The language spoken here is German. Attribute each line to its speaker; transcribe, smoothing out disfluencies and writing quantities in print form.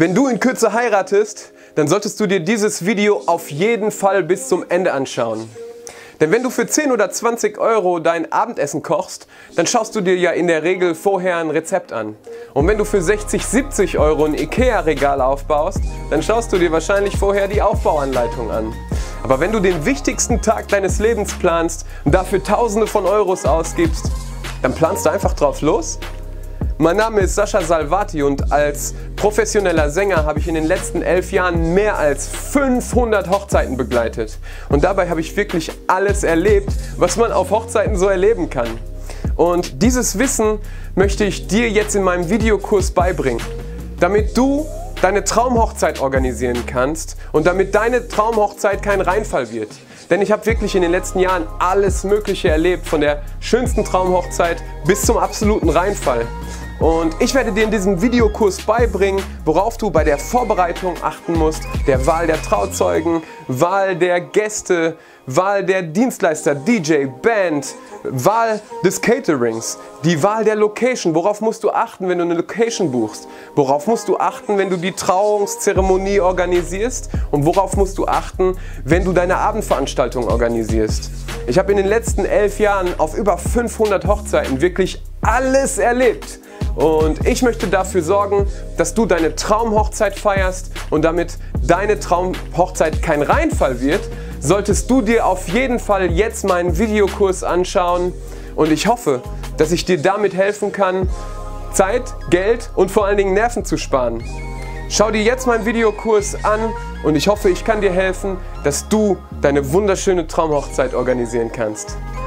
Speaker 1: Wenn du in Kürze heiratest, dann solltest du dir dieses Video auf jeden Fall bis zum Ende anschauen. Denn wenn du für 10 oder 20 Euro dein Abendessen kochst, dann schaust du dir ja in der Regel vorher ein Rezept an. Und wenn du für 60, 70 Euro ein Ikea-Regal aufbaust, dann schaust du dir wahrscheinlich vorher die Aufbauanleitung an. Aber wenn du den wichtigsten Tag deines Lebens planst und dafür Tausende von Euros ausgibst, dann planst du einfach drauf los? Mein Name ist Sascha Salvati und als professioneller Sänger habe ich in den letzten 11 Jahren mehr als 500 Hochzeiten begleitet. Und dabei habe ich wirklich alles erlebt, was man auf Hochzeiten so erleben kann. Und dieses Wissen möchte ich dir jetzt in meinem Videokurs beibringen, damit du deine Traumhochzeit organisieren kannst und damit deine Traumhochzeit kein Reinfall wird. Denn ich habe wirklich in den letzten Jahren alles Mögliche erlebt, von der schönsten Traumhochzeit bis zum absoluten Reinfall. Und ich werde dir in diesem Videokurs beibringen, worauf du bei der Vorbereitung achten musst, der Wahl der Trauzeugen, Wahl der Gäste, Wahl der Dienstleister, DJ, Band, Wahl des Caterings, die Wahl der Location, worauf musst du achten, wenn du eine Location buchst, worauf musst du achten, wenn du die Trauungszeremonie organisierst und worauf musst du achten, wenn du deine Abendveranstaltung organisierst. Ich habe in den letzten 11 Jahren auf über 500 Hochzeiten wirklich alles erlebt. Und ich möchte dafür sorgen, dass du deine Traumhochzeit feierst und damit deine Traumhochzeit kein Reinfall wird, solltest du dir auf jeden Fall jetzt meinen Videokurs anschauen und ich hoffe, dass ich dir damit helfen kann, Zeit, Geld und vor allen Dingen Nerven zu sparen. Schau dir jetzt meinen Videokurs an und ich hoffe, ich kann dir helfen, dass du deine wunderschöne Traumhochzeit organisieren kannst.